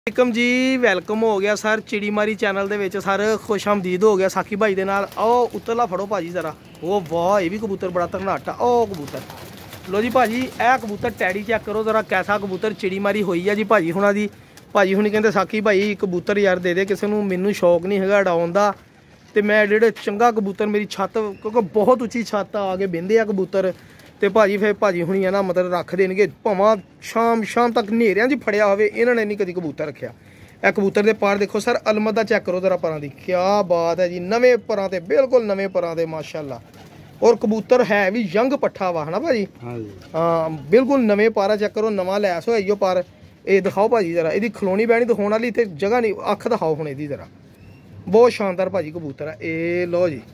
Welcome जी welcome हो गया sir Chidimari channel दे विच सर खुश आमदीद हो गया साकी भाई दे नाल। आओ उत्तरला फड़ो भाजी जरा। ओ वाह ये भी कबूतर बड़ा तरनाटा। ओ कबूतर लो जी भाजी ए कबूतर टैडी चेक करो जरा कैसा कबूतर चिड़ीमारी हुई है जी भाजी हुणा दी। भाजी हुणी कहंदे साकी भाई कबूतर यार दे दे किसी नूं, मैनूं शौक नहीं हैगा उड़ाउण दा ते मैं जेह्ड़े चंगा कबूतर मेरी छत क्योंकि बहुत उच्ची छत आ के बहिंदे आ कबूतर ते भाजी फिर भाजी हुणी है ना मतलब रख देणगे भावां शाम तक नेरियां च फड़िया होवे इन्हां ने नहीं कदी कबूतर रखिया। ए कबूतर दे पर देखो सर अलमत दा चेक करो जरा परां दी, क्या बात है जी, नवे परां ते बिल्कुल नवे परां ते माशाअल्लाह। और कबूतर है भी यंग पट्ठा वा है ना भाजी। हाँ बिल्कुल नवे पारा चेक करो, नवा लैस होया इहो पर। ये दिखाओ भाजी जरा इहदी खलोनी बैणी दिखाउण वाली इत्थे जगह नहीं, अख दिखाओ हुण इहदी जरा, बहुत शानदार भाजी कबूतर है। ए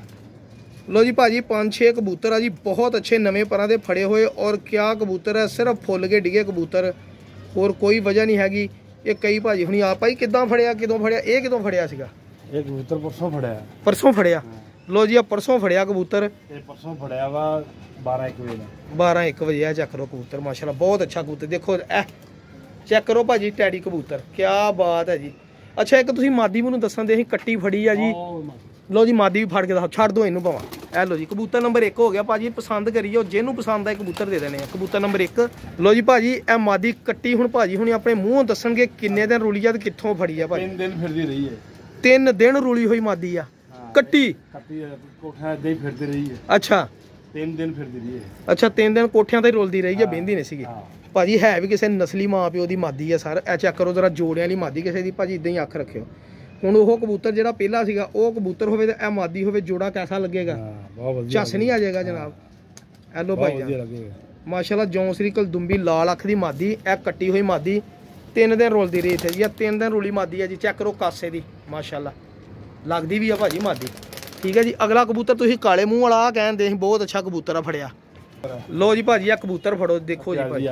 लो जी भाजी 5-6 कबूतर है जी, बहुत अच्छे नवे परां दे फड़े हुए। और क्या कबूतर है, सिर्फ फुल के डिगे कबूतर, और कोई वजह नहीं हैगी। ये कई भाजी हुणी आप भाई किदां फड़िया किदों फड़िया, ये किदों फड़िया सीगा? ये कबूतर परसों फड़िया। परसों फड़िया। लो जी परसों फड़िया कबूतर, ये परसों फड़िया वा 12-1 बजे। 12-1 बजे चेक करो कबूतर माशाल्लाह बहुत अच्छा कबूतर। देखो ए चेक करो भाजी टैडी कबूतर, क्या बात है जी। अच्छा एक तुसीं मादी मैनूं दस्सण दे, कट्टी फड़ी आ जी। लो जी मादी भी फड़ के दिखाओ, छड़ दो इनू भावां। ए लो जी कबूतर नंबर 1 हो गया भाजी, पसंद करिए जिन्हों पसंद आए कबूतर दे देने। कबूतर नंबर 1 लो जी भाजी ए मादी कट्टी हुण भाजी हुणी अपने मूँहों दस्सणगे किन्ने दिन रुली आ ते कित्थों फड़ी आ भाजी। 3 दिन फिरदी रही है। 3 दिन रुली हुई मादी आ कट्टी कोठियां इदां ही फिरदी रही है। अच्छा 3 दिन फिरदी रही है। अच्छा 3 दिन कोठियां ते रुलदी रही है, बहिंदी नहीं सीगी भाजी। है भी किसी नस्ली माँ प्यो की मादी है सर। ए चेक करो जरा जोड़ियां वाली मादी किसी की भाजी, इदां ही अख रखियो। ਹੁਣ ਉਹ कबूतर ਜਿਹੜਾ ਪਹਿਲਾ ਸੀਗਾ ਉਹ ਕਬੂतर ਹੋਵੇ ਤੇ ਇਹ ਮਾਦੀ ਹੋਵੇ, ਜੋੜਾ कैसा लगेगा? ਬਹੁਤ ਵਧੀਆ ਝੱਸ ਨਹੀਂ ਆ ਜਾਏਗਾ ਜਨਾਬ। ਹੈਲੋ ਭਾਈ ਜਾਨ ਮਾਸ਼ਾਅੱਲਾ ਜੌਂਸਰੀ ਕਲਦੁੰਬੀ ਲਾਲ ਅੱਖ ਦੀ ਮਾਦੀ, ਇਹ ਕੱਟੀ ਹੋਈ ਮਾਦੀ 3 ਦਿਨ ਰੁਲਦੀ ਰਹੀ ਇੱਥੇ ਜੀ। ਇਹ 3 ਦਿਨ ਰੁਲੀ ਮਾਦੀ ਹੈ ਜੀ, ਚੈੱਕ ਕਰੋ ਕਾਸੇ ਦੀ ਮਾਸ਼ਾਅੱਲਾ ਲੱਗਦੀ ਵੀ ਆ ਭਾਜੀ ਮਾਦੀ। ਠੀਕ ਹੈ ਜੀ ਅਗਲਾ ਕਬੂਤਰ ਤੁਸੀਂ ਕਾਲੇ ਮੂੰਹ ਵਾਲਾ ਕਹਿੰਦੇ ਸੀ, ਬਹੁਤ ਅੱਛਾ ਕਬੂਤਰ ਆ ਫੜਿਆ। ਲੋ ਜੀ ਭਾਜੀ ਇਹ ਕਬੂਤਰ ਫੜੋ, ਦੇਖੋ ਜੀ ਭਾਜੀ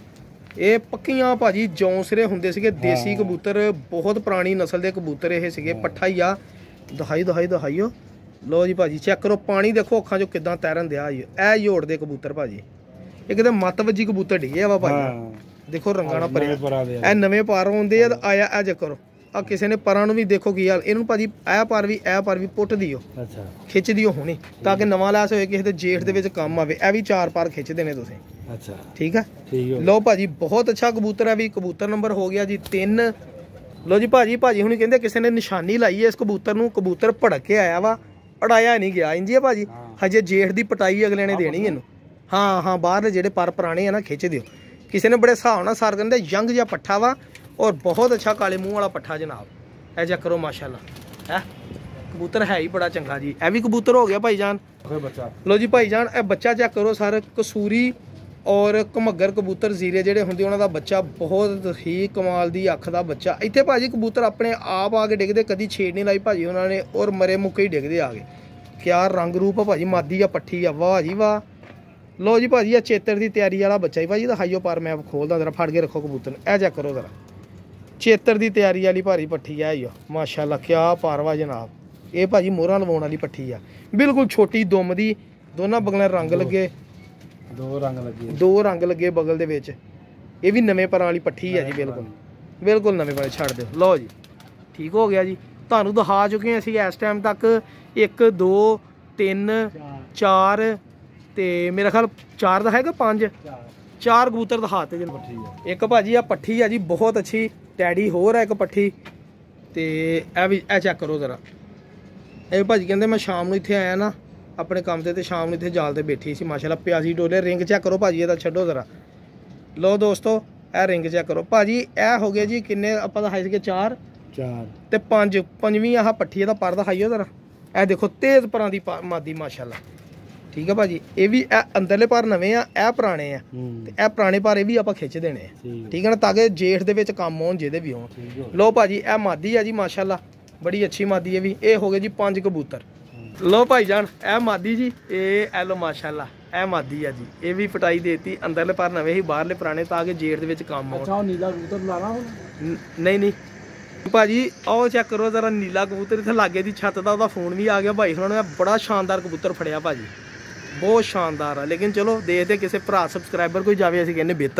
ਇਹ ਪੱਕੀਆਂ ਭਾਜੀ ਜੌਂਸਰੇ ਹੁੰਦੇ ਸੀਗੇ ਦੇਸੀ ਕਬੂਤਰ, ਬਹੁਤ ਪੁਰਾਣੀ ਨਸਲ ਦੇ ਕਬੂਤਰ ਇਹ ਸੀਗੇ। ਪੱਠਾ ਹੀ ਆ, ਦਿਖਾਈਓ। ਲੋ ਜੀ ਭਾਜੀ ਚੈੱਕ ਕਰੋ ਪਾਣੀ ਦੇਖੋ ਅੱਖਾਂ ਚੋਂ ਕਿਦਾਂ ਤੈਰਨ ਦਿਆ ਜੀ। ਇਹ ਯੋੜ ਦੇ ਕਬੂਤਰ ਭਾਜੀ, ਇਹ ਕਿਤੇ ਮੱਤ ਵੱਜੀ ਕਬੂਤਰ ਡਿੱਗੇ ਵਾ ਭਾਜੀ। ਦੇਖੋ ਰੰਗਾਂ ਨਾਲ ਭਰੇ ਇਹ ਨਵੇਂ ਪਰ ਹੁੰਦੇ ਆ। ਆਇਆ ਇਹ ਚੈੱਕ ਕਰੋ ਆ ਕਿਸੇ ਨੇ ਪਰਾਂ ਨੂੰ ਵੀ ਦੇਖੋ ਕੀ ਹਾਲ। ਇਹਨੂੰ ਭਾਜੀ ਇਹ ਪਰ ਵੀ ਪੁੱਟ ਦਿਓ, ਅੱਛਾ ਖਿੱਚ ਦਿਓ ਹੁਣੇ ਤਾਂ ਕਿ ਨਵਾਂ ਲੈਸ ਹੋਏ ਕਿਸੇ ਦੇ ਜੇਠ ਦੇ ਵਿੱਚ ਕੰਮ ਆਵੇ। ਇਹ ਵੀ 4 ਪਰ ਖਿੱਚ ਦੇਣੇ ਤੁਸੀਂ। अच्छा ठीक है लो भाजी बहुत अच्छा कबूतर है भी। कबूतर नंबर हो गया जी 3। लो जी भाजी हुणी कहंदे किसी ने निशानी लाई है इस कबूतर नूं, कबूतर भड़क के आया वा, अड़ाया नहीं गया। इंजी है भाजी हजे जेठ की पटाई अगले ने देनी इनू। हाँ बाहर जेडे पर पुराने है ना खिंच दिओ। किसी ने बड़े हिसाब नाल सर कहंदे यंग जिहा पट्ठा वा और बहुत अच्छा काले मूँह वाला पट्ठा जनाब। ऐ चेक करो माशाअल्लाह है कबूतर है ही बड़ा चंगा जी। ए भी कबूतर हो गया भाईजान। लो जी भाईजान ए बच्चा चेक करो सर कसूरी और घमग्गर कबूतर जीरे ਜਿਹੜੇ ਹੁੰਦੇ ਉਹਨਾਂ ਦਾ ਬੱਚਾ ਬਹੁਤ ਹੀ ਕਮਾਲ ਦੀ ਅੱਖ ਦਾ ਬੱਚਾ। ਇੱਥੇ ਭਾਜੀ ਕਬੂਤਰ ਆਪਣੇ ਆਪ ਆ ਕੇ ਡਿੱਗਦੇ, ਕਦੀ ਛੇੜ ਨਹੀਂ ਲਾਈ ਭਾਜੀ ਉਹਨਾਂ ਨੇ, ਔਰ ਮਰੇ ਮੁੱਕੇ ਹੀ ਡਿੱਗਦੇ ਆ ਗਏ। ਕਿਆ ਰੰਗ ਰੂਪ ਆ ਭਾਜੀ, ਮਾਦੀ ਆ ਪੱਠੀ ਆ, ਵਾਹ ਜੀ ਵਾਹ। ਲੋ ਜੀ ਭਾਜੀ ਆ ਚੇਤਰ ਦੀ ਤਿਆਰੀ ਵਾਲਾ ਬੱਚਾ ਹੀ ਭਾਜੀ, ਦਿਖਾਈਓ ਪਰ ਮੈਂ ਖੋਲਦਾ ਜਰਾ, ਫੜ ਕੇ ਰੱਖੋ ਕਬੂਤਰ ਨੂੰ। ਇਹ ਚੈੱਕ ਕਰੋ ਜਰਾ ਚੇਤਰ ਦੀ ਤਿਆਰੀ ਵਾਲੀ ਭਾਰੀ ਪੱਠੀ ਆ ਹੀ ਮਾਸ਼ਾਅੱਲਾ, ਕਿਆ ਪਾਰਵਾ ਜਨਾਬ। ਇਹ ਭਾਜੀ ਮੋਹਰਾਂ ਲਵਾਉਣ ਵਾਲੀ ਪੱਠੀ ਆ, ਬਿਲਕੁਲ ਛੋਟੀ ਦੁੰਮ ਦੀ, ਦੋਨਾਂ ਬਗਲਾਂ ਰੰਗ ਲੱਗੇ, दो रंग लगे बगल दे विच। ये भी नवे परां वाली पट्ठी है जी, बिल्कुल नवे पर छड़ दो। लो जी ठीक हो गया जी, तुहानूं दिखा चुके हैं असीं इस टाइम तक 1 2 3 4 ते मेरा ख्याल 4 दिखाएगा 5 कबूतर दिखाते जी। एक भाजी आ पट्ठी है जी बहुत अच्छी टैडी होर है एक पट्ठी। ते ए चेक करो जरा, ये भाजी कहते मैं शाम नूं इत्थे आया ना अपने काम से, शाम इतने जाल से बैठी सी माशाल्लाह प्यासी डोले। रिंग चेक करो भाजी ਇਹਦਾ ਛੱਡੋ जरा। लो दोस्तों ਇਹ रिंग चेक करो भाजी। ਇਹ हो गए जी किन्ने ਆਪਾਂ ਦਿਖਾਏ ਸੀਗੇ 4 ਤੇ 5 ਪੰਜਵੀਂ ਆਹ ਪੱਠੀ ਇਹਦਾ ਪਰ ਦਿਖਾਈਓ जरा। ਇਹ ਦੇਖੋ ਤੇਜ਼ ਪਰਾਂ ਦੀ ਮਾਦੀ ਮਾਸ਼ਾल्लाह। ਠੀਕ ਹੈ ਭਾਜੀ ਇਹ ਵੀ ਇਹ ਅੰਦਰਲੇ ਪਰ ਨਵੇਂ ਆ, ਇਹ ਪੁਰਾਣੇ ਆ ਤੇ ਇਹ ਪੁਰਾਣੇ ਪਰ ਇਹ ਵੀ ਆਪਾਂ ਖਿੱਚ ਦੇਣੇ ਆ। ਠੀਕ ਹੈ ਨਾ, ਤਾਂ ਕਿ ਜੇਠ ਦੇ ਵਿੱਚ ਕੰਮ ਆਉਣ ਜਿਹਦੇ ਵੀ ਹੋਣ। ਲੋ ਭਾਜੀ ਇਹ ਮਾਦੀ ਆ ਜੀ ਮਾਸ਼ਾल्लाह, ਬੜੀ ਅੱਛੀ ਮਾਦੀ ਹੈ ਵੀ। ਇਹ ਹੋ ਗਏ ਜੀ 5 ਕਬੂतर। लो भाईजान ए मादी जी, ए लो माशाल्लाह ए मादी है जी। ये भी पटाई देती, अंदरले पर नवे ही बाहरले पुराने ताकि जेठ दे विच काम हो। अच्छा नीला कबूतर लाना नहीं भाजी आओ चेक करो जरा नीला कबूतर इत्थे लागे दी छत दा ओहदा फोन भी आ गया भाई हुणां ने। बड़ा शानदार कबूतर फड़िया भाजी, बहुत शानदार है। लेकिन चलो देखते किसी भरा सबसक्राइबर कोई जावे, असीं कहने बेहतर आ।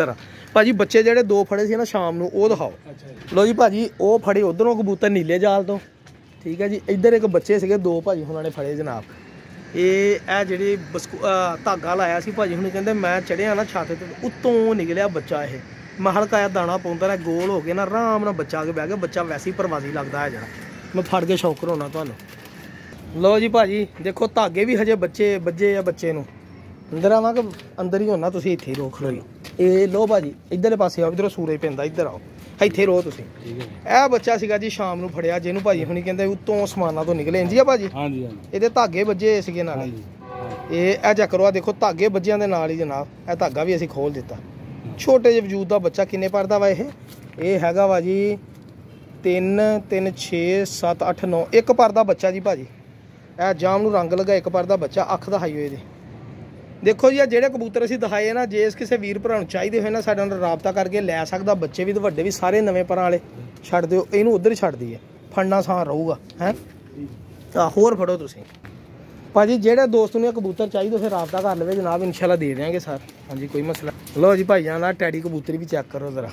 ਭਾਜੀ ਬੱਚੇ ਜਿਹੜੇ ਦੋ ਫੜੇ ਸੀ ਨਾ ਸ਼ਾਮ ਨੂੰ ਉਹ ਦਿਖਾਓ। ਅੱਛਾ ਜੀ। ਲੋ ਜੀ ਭਾਜੀ ਉਹ ਫੜੇ ਉਧਰੋਂ ਕਬੂਤਰ ਨੀਲੇ ਜਾਲ ਤੋਂ, ਠੀਕ ਹੈ ਜੀ। ਇੱਧਰ ਇੱਕ ਬੱਚੇ ਸੀਗੇ ਦੋ ਭਾਜੀ ਉਹਨਾਂ ਨੇ ਫੜੇ ਜਨਾਬ। ਇਹ ਜਿਹੜੀ ਧਾਗਾ ਲਾਇਆ ਸੀ ਭਾਜੀ ਹੁਣ ਕਹਿੰਦੇ ਮੈਂ ਚੜਿਆ ਨਾ ਛੱਤ ਤੇ ਉੱਤੋਂ ਨਿਕਲਿਆ ਬੱਚਾ। ਇਹ ਮੈਂ ਹਲਕਾ ਜਿਹਾ ਦਾਣਾ ਪਾਉਂਦਾ ਰਿਹਾ ਗੋਲ ਹੋ ਕੇ ਨਾ ਆਰਾਮ ਨਾਲ ਬੱਚਾ ਆ ਕੇ ਬਹਿ ਗਿਆ। ਬੱਚਾ ਵੈਸੇ ਹੀ ਪ੍ਰਵਾਸੀ ਲੱਗਦਾ ਹੈ ਜਿਹੜਾ, ਮੈਂ ਫੜ ਕੇ ਸ਼ੌਕ ਕਰਾਉਣਾ ਤੁਹਾਨੂੰ। ਲੋ ਜੀ ਭਾਜੀ ਦੇਖੋ ਧਾਗੇ ਵੀ ਹਜੇ ਬੱਚੇ ਵੱਜੇ ਆ ਬੱਚੇ ਨੂੰ। ਅੰਦਰ ਆਵਾਂ ਕਿ ਅੰਦਰ ਹੀ ਹੋਣਾ, ਤੁਸੀਂ ਇੱਥੇ ਹੀ ਰੋਕ ਲਓ। ਇਹ ਲੋ ਭਾਜੀ ਇੱਧਰਲੇ ਪਾਸੇ ਆਓ, ਇੱਧਰੋਂ ਸੂਰਜ ਪੈਂਦਾ, ਇੱਧਰ ਆਓ, ਇੱਥੇ ਰਹੋ ਤੁਸੀਂ। ਇਹ ਬੱਚਾ ਸੀਗਾ ਜੀ ਸ਼ਾਮ ਨੂੰ ਫੜਿਆ, ਜਿਹਨੂੰ ਭਾਜੀ ਹੁਣੀ ਕਹਿੰਦੇ ਉੱਤੋਂ ਅਸਮਾਨਾਂ ਤੋਂ ਨਿਕਲੇ। ਇੰਜੀ ਆ ਭਾਜੀ। ਹਾਂਜੀ ਹਾਂਜੀ। ਇਹਦੇ ਧਾਗੇ ਵੱਜੇ ਸੀਗੇ ਨਾਲੇ। ਇਹ ਚੈੱਕ ਕਰੋ, ਆ ਦੇਖੋ ਧਾਗੇ ਵੱਜਿਆਂ ਦੇ ਨਾਲ ਹੀ ਜਨਾਬ ਇਹ ਧਾਗਾ ਵੀ ਅਸੀਂ ਖੋਲ ਦਿੱਤਾ। ਛੋਟੇ ਜਿਹੇ ਵਜੂਦ ਦਾ ਬੱਚਾ। ਕਿੰਨੇ ਪਰ ਦਾ ਵਾ ਇਹ ਹੈਗਾ ਵਾ ਜੀ 3 3 6 7 8 9 ਇੱਕ ਪਰ ਦਾ ਬੱਚਾ ਜੀ ਭਾਜੀ। ਇਹ ਜਾਮ ਨੂੰ ਰੰਗ ਲਗਾ ਇੱਕ ਪਰ ਦਾ ਬੱਚਾ। ਅੱਖ ਦਿਖਾਈ ਹੋਏ ਇਹਦੇ। ਦੇਖੋ ਜੀ ਆ ਜਿਹੜੇ ਕਬੂਤਰ ਅਸੀਂ ਦਿਖਾਏ ਨਾ, ਜੇ ਇਸ ਕਿਸੇ ਵੀਰ ਭਰਾ ਨੂੰ ਚਾਹੀਦੇ ਹੋਏ ਨਾ ਸਾਡੇ ਨਾਲ ਰਾਬਤਾ ਕਰਕੇ ਲੈ ਸਕਦਾ। ਬੱਚੇ ਵੀ ਤੇ ਵੱਡੇ ਵੀ ਸਾਰੇ ਨਵੇਂ ਪਰਾਂ ਵਾਲੇ ਛੱਡ ਦਿਓ, ਇਹਨੂੰ ਉਧਰ ਹੀ ਛੱਡ ਦਈਏ, ਫੜਨਾ ਸਾਂ ਰਹੂਗਾ ਹੈ। ਤਾਂ ਹੋਰ ਫੜੋ ਤੁਸੀਂ ਭਾਜੀ। ਜਿਹੜੇ ਦੋਸਤ ਨੂੰ ਕਬੂਤਰ ਚਾਹੀਦੇ ਫਿਰ ਰਾਬਤਾ ਕਰ ਲਵੇ ਜਨਾਬ, ਇਨਸ਼ਾਅੱਲਾ ਦੇ ਦੇਵਾਂਗੇ ਸਰ। ਹਾਂਜੀ ਕੋਈ ਮਸਲਾ। ਲੋ ਜੀ ਭਾਈਆਂ ਨਾਲ ਟੈਡੀ ਕਬੂਤਰੀ ਵੀ ਚੈੱਕ ਕਰੋ ਜ਼ਰਾ।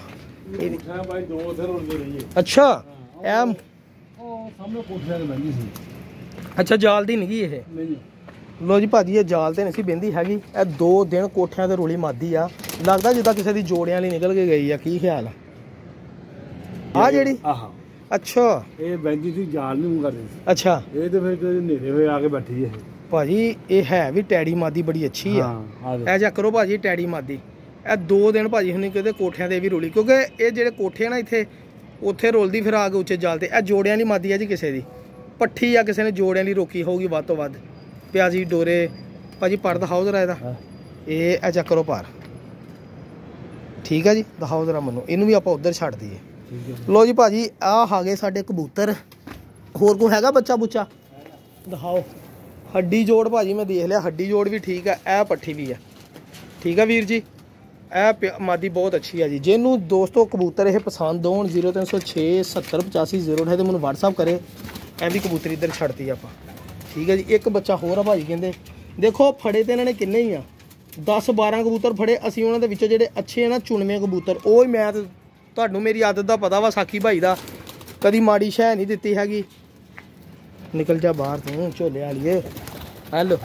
ਅੱਛਾ ਇਹ ਸਾਹਮਣੇ ਕੋਠਿਆਂ ਤੇ ਬੈਠੀ ਸੀ। ਅੱਛਾ ਜਾਲ ਦੀ ਨਹੀਂ ਇਹ। ਲੋ ਜੀ ਭਾਜੀ ਇਹ ਜਾਲ ਤੇ ਨਹੀਂ ਸੀ ਬਹਿੰਦੀ ਹੈਗੀ। ਇਹ 2 ਦਿਨ ਕੋਠਿਆਂ ਤੇ ਰੋਲੀ ਮਾਦੀ ਆ। ਲੱਗਦਾ ਜਿੱਦਾਂ ਕਿਸੇ ਦੀ ਜੋੜਿਆਂ ਲਈ ਨਿਕਲ ਕੇ ਗਈ ਆ। ਕੀ ਖਿਆਲ ਆ ਜਿਹੜੀ? ਆਹ ਅੱਛਾ ਇਹ ਬੈਠੀ ਸੀ ਜਾਲ ਨਹੀਂ ਕਰਦੀ ਸੀ। ਅੱਛਾ ਇਹ ਤੇ ਫਿਰ ਹਨੇਰੇ ਹੋਏ ਆ ਕੇ ਬੈਠੀ ਹੈ ਭਾਜੀ। ਇਹ ਹੈ ਵੀ ਟੈਡੀ ਮਾਦੀ ਬੜੀ ਅੱਛੀ ਆ। ਇਹ ਜਾ ਕਰੋ ਭਾਜੀ ਟੈਡੀ ਮਾਦੀ। ਇਹ 2 ਦਿਨ ਭਾਜੀ ਹੁਣੀ ਕਹਿੰਦੇ ਕੋਠਿਆਂ ਤੇ ਵੀ ਰੋਲੀ, ਕਿਉਂਕਿ ਇਹ ਜਿਹੜੇ ਕੋਠੇ ਨਾ ਇੱਥੇ ਉੱਥੇ ਰੋਲਦੀ ਫਿਰ ਆ ਕੇ ਉੱਚੇ ਜਾਲ ਤੇ। ਇਹ ਜੋੜਿਆਂ ਦੀ ਮਾਦੀ ਆ ਜੀ, ਕਿਸੇ ਦੀ ਪੱਠੀ ਆ ਕਿਸੇ ਨੇ ਜੋੜਿਆਂ ਲਈ ਰੋਕੀ ਹੋਊਗੀ ਵੱਧ ਤੋਂ ਵੱਧ। ਪਿਆਜੀ ਡੋਰੇ ਭਾਜੀ ਪਰ ਦਿਖਾਓ ਜ਼ਰਾ ਇਹਦਾ। ਇਹ ਚੈੱਕ ਕਰੋ ਪਰ, ਠੀਕ ਆ ਜੀ। ਦਿਖਾਓ ਜ਼ਰਾ ਮੈਨੂੰ, ਇਹਨੂੰ ਵੀ ਆਪਾਂ ਉੱਧਰ ਛੱਡ ਦਈਏ। ਲੋ ਜੀ ਭਾਜੀ ਆਹ ਆ ਗਏ ਸਾਡੇ ਕਬੂਤਰ। ਹੋਰ ਕੋਈ ਹੈਗਾ ਬੱਚਾ ਬੁੱਚਾ? ਦਿਖਾਓ। ਹੱਡੀ ਜੋੜ ਭਾਜੀ ਮੈਂ ਦੇਖ ਲਿਆ, ਹੱਡੀ ਜੋੜ ਵੀ ਠੀਕ ਆ। ਇਹ ਪੱਠੀ ਵੀ ਆ, ਠੀਕ ਆ ਵੀਰ ਜੀ। ਇਹ ਮਾਦੀ ਬਹੁਤ ਅੱਛੀ ਆ ਜੀ। ਜਿਹਨੂੰ ਦੋਸਤੋ ਕਬੂਤਰ ਇਹ ਪਸੰਦ ਹੋਣ 0306 70 85 0 ਤੇ ਮੈਨੂੰ WhatsApp ਕਰੇ। ਇਹ ਵੀ ਕਬੂਤਰ ਇੱਧਰ ਛੱਡਤੀ ਆਪਾਂ, ਠੀਕ ਹੈ ਜੀ। ਇੱਕ ਬੱਚਾ ਹੋਰ ਆ ਭਾਜੀ ਕਹਿੰਦੇ। ਦੇਖੋ ਫੜੇ ਤੇ ਇਹਨਾਂ ਨੇ ਕਿੰਨੇ ਹੀ ਆ 10 12 ਕਬੂਤਰ ਫੜੇ ਅਸੀਂ। ਉਹਨਾਂ ਦੇ ਵਿੱਚੋਂ ਜਿਹੜੇ ਅੱਛੇ ਆ ਨਾ ਚੁਣਵੇਂ ਕਬੂਤਰ ਉਹ ਹੀ ਮੈਂ ਤੁਹਾਨੂੰ ਮੇਰੀ ਆਦਤ ਦਾ ਪਤਾ ਵਾ ਸਾਕੀ ਭਾਈ ਦਾ, ਕਦੀ ਮਾੜੀ ਸ਼ੈ ਨਹੀਂ ਦਿੱਤੀ ਹੈਗੀ। ਨਿਕਲ ਜਾ ਬਾਹਰ ਤੂੰ ਝੋਲੇ ਵਾਲੀਏ। ਹੈਲੋ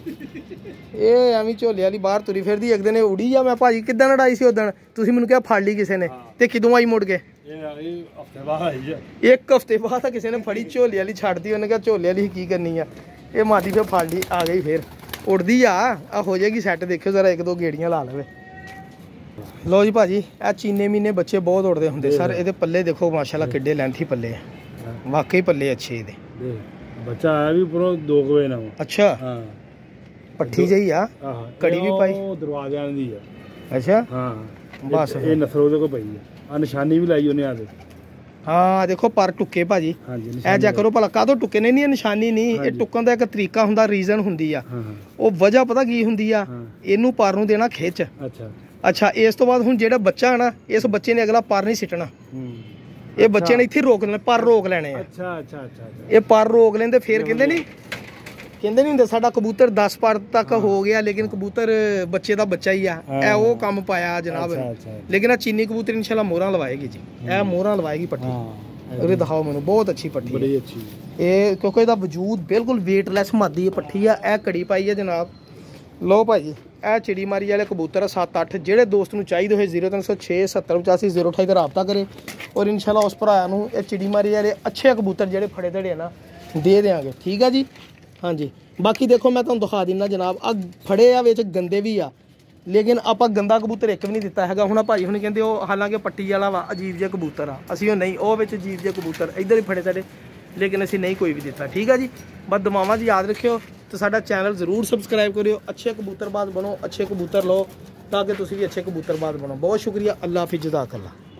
ਇਹ ਐਵੇਂ ਝੋਲੇ ਵਾਲੀ ਬਾਹਰ ਤੁਰੀ ਫਿਰਦੀ। ਇੱਕ ਦਿਨ ਇਹ ਉੜੀ ਆ। ਮੈਂ ਭਾਜੀ ਕਿੱਦਾਂ ਲੜਾਈ ਸੀ ਉਦਣ, ਤੁਸੀਂ ਮੈਨੂੰ ਕਿਹਾ ਫੜ ਲਈ ਕਿਸੇ ਨੇ ਤੇ ਕਿਦੋਂ ਆਈ ਮੁੜ ਕੇ? ਹਫ਼ਤੇ ਬਾਅਦ ਆਈ ਆ। 1 ਹਫ਼ਤੇ ਬਾਅਦ ਤਾਂ ਕਿਸੇ ਨੇ ਫੜੀ ਝੋਲੇ ਵਾਲੀ ਛੱਡਦੀ। ਉਹਨੇ ਕਿਹਾ ਝੋਲੇ ਵਾਲੀ ਕੀ ਕਰਨੀ ਆ। ਇਹ ਮਾਦੀ ਫਿਰ ਫੜ ਲਈ ਆ ਗਈ, ਫਿਰ ਉੜਦੀ ਆ ਹੋ ਜਾਏਗੀ ਸੈੱਟ। ਦੇਖਿਓ ਜ਼ਰਾ 1 2 ਗੇੜੀਆਂ ਲਾ ਲਵੇ। ਲੋ ਜੀ ਭਾਜੀ ਇਹ ਚੀਨੇ ਮੀਨੇ ਬੱਚੇ ਬਹੁਤ ਉੜਦੇ ਹੁੰਦੇ ਸਰ। ਇਹਦੇ ਪੱਲੇ ਦੇਖੋ ਮਾਸ਼ਾਅੱਲਾ ਕਿੱਡੇ ਲੈਂਥੀ ਪੱਲੇ ਆ, ਵਾਕਈ ਪੱਲੇ ਅੱਛੇ ਇਹਦੇ। ਬੱਚਾ ਆਇਆ ਵੀ ਪੂਰਾ 2 ਵਜੇ ਨਾਲ। ਅੱਛਾ ਹਾਂ ਪੱਠੀ ਜਿਹੀ ਆ, ਕੜੀ ਵੀ ਪਾਈ ਦਰਵਾਜ਼ਿਆਂ ਦੀ ਆ। ਅੱਛਾ ਹਾਂ ਬਸ ਇਹ ਨਸਲ ਉਹਦੇ ਕੋਲ ਪਈ ਆ। ਨਿਸ਼ਾਨੀ ਵੀ ਲਾਈ ਉਹਨੇ ਆ ਦੇ। ਹਾਂ ਦੇਖੋ ਪਰ ਟੁੱਕੇ ਭਾਜੀ। ਇਹ ਜਾ ਕਰੋ ਭਲਾ ਕਾਹਦੋਂ ਟੁੱਕੇ ਨੇ? ਨਹੀਂ ਇਹ ਨਿਸ਼ਾਨੀ ਨਹੀਂ, ਇਹ ਟੁੱਕਣ ਦਾ ਇੱਕ ਤਰੀਕਾ ਹੁੰਦਾ, ਰੀਜ਼ਨ ਹੁੰਦੀ ਆ। ਉਹ ਵਜ੍ਹਾ ਪਤਾ ਕੀ ਹੁੰਦੀ ਆ? ਇਹਨੂੰ ਪਰ ਨੂੰ ਦੇਣਾ ਖਿੱਚ। ਅੱਛਾ ਇਸ ਤੋਂ ਬਾਅਦ ਹੁਣ ਜਿਹੜਾ ਬੱਚਾ ਨਾ, ਇਸ ਬੱਚੇ ਨੇ ਅਗਲਾ ਪਰ ਨਹੀਂ ਸਿੱਟਣਾ। ਇਹ ਬੱਚੇ ਨੇ ਇੱਥੇ ਰੋਕ ਲੈਣਾ, ਪਰ ਰੋਕ ਲੈਣੇ ਆ। ਇਹ ਪਰ ਰੋਕ ਲੈਂਦੇ ਫਿਰ ਕਹਿੰਦੇ ਨਹੀਂ ਹੁੰਦੇ ਸਾਡਾ ਕਬੂਤਰ 10 ਪਰ ਤੱਕ ਹੋ ਗਿਆ, ਲੇਕਿਨ ਕਬੂਤਰ ਬੱਚੇ ਦਾ ਬੱਚਾ ਹੀ ਆ। ਇਹ ਉਹ ਕੰਮ ਪਾਇਆ ਜਨਾਬ। ਲੇਕਿਨ ਆ ਚੀਨੀ ਕਬੂਤਰ ਇਨਸ਼ਾਅੱਲਾ ਮੋਹਰਾਂ ਲਵਾਏਗੀ ਜੀ। ਇਹ ਮੋਹਰਾਂ ਲਵਾਏਗੀ ਪੱਠੀ। ਉਹਦੇ ਦਿਖਾਓ ਮੈਨੂੰ, ਬਹੁਤ ਅੱਛੀ ਪੱਠੀ ਬੜੀ ਅੱਛੀ ਇਹ, ਕਿਉਂਕਿ ਇਹਦਾ ਵਜੂਦ ਬਿਲਕੁਲ ਵੇਟਲੈਸ ਮਾਦੀ ਹੈ ਪੱਠੀ ਆ। ਇਹ ਕੜੀ ਪਾਈ ਹੈ ਜਨਾਬ। ਲੋ ਭਾਜੀ ਇਹ ਚਿੜੀ ਮਾਰੀ ਵਾਲੇ ਕਬੂਤਰ 7 8 ਜਿਹੜੇ ਦੋਸਤ ਨੂੰ ਚਾਹੀਦੇ ਹੋਏ 0306 70 85 028 ਤੇ ਰਾਬਤਾ ਕਰੇ। ਔਰ ਇਨਸ਼ਾਅੱਲਾ ਉਸ ਭਰਾ ਨੂੰ ਇਹ ਚਿੜੀ ਮਾਰੀ ਵਾਲੇ ਅੱਛੇ ਕਬੂਤਰ ਜਿਹੜੇ ਫੜੇ ਧੜੇ ਨਾ ਦੇ ਦੇਵਾਂਗੇ, ਠੀਕ ਆ ਜੀ। ਹਾਂਜੀ ਬਾਕੀ ਦੇਖੋ ਮੈਂ ਤੁਹਾਨੂੰ ਦਿਖਾ ਦਿੰਦਾ ਜਨਾਬ, ਆ ਫੜੇ ਆ ਵਿੱਚ ਗੰਦੇ ਵੀ ਆ, ਲੇਕਿਨ ਆਪਾਂ ਗੰਦਾ ਕਬੂਤਰ ਇੱਕ ਵੀ ਨਹੀਂ ਦਿੱਤਾ ਹੈਗਾ। ਹੁਣ ਭਾਜੀ ਹੁਣ ਕਹਿੰਦੇ ਉਹ ਹਾਲਾਂਕਿ ਪੱਟੀ ਵਾਲਾ ਵਾ ਅਜੀਬ ਜਿਹਾ ਕਬੂਤਰ ਆ, ਅਸੀਂ ਉਹ ਨਹੀਂ, ਉਹ ਵਿੱਚ ਅਜੀਬ ਜਿਹੇ ਕਬੂਤਰ ਇੱਧਰ ਹੀ ਫੜੇ ਸਾਡੇ, ਲੇਕਿਨ ਅਸੀਂ ਨਹੀਂ ਕੋਈ ਵੀ ਦਿੱਤਾ, ਠੀਕ ਆ ਜੀ। ਬਸ ਦੁਆਵਾਂ 'ਚ ਯਾਦ ਰੱਖਿਓ ਤੇ ਸਾਡਾ ਚੈਨਲ ਜ਼ਰੂਰ ਸਬਸਕ੍ਰਾਈਬ ਕਰਿਓ। ਅੱਛੇ ਕਬੂਤਰਬਾਜ਼ ਬਣੋ, ਅੱਛੇ ਕਬੂਤਰ ਲਓ ਤਾਂ ਕਿ ਤੁਸੀਂ ਵੀ ਅੱਛੇ ਕਬੂਤਰਬਾਜ਼ ਬਣੋ। ਬਹੁਤ ਸ਼ੁਕਰੀਆ। ਅੱਲਾ ਹਾਫਿਜ਼, ਜਜ਼ਾਕ ਅੱਲਾ।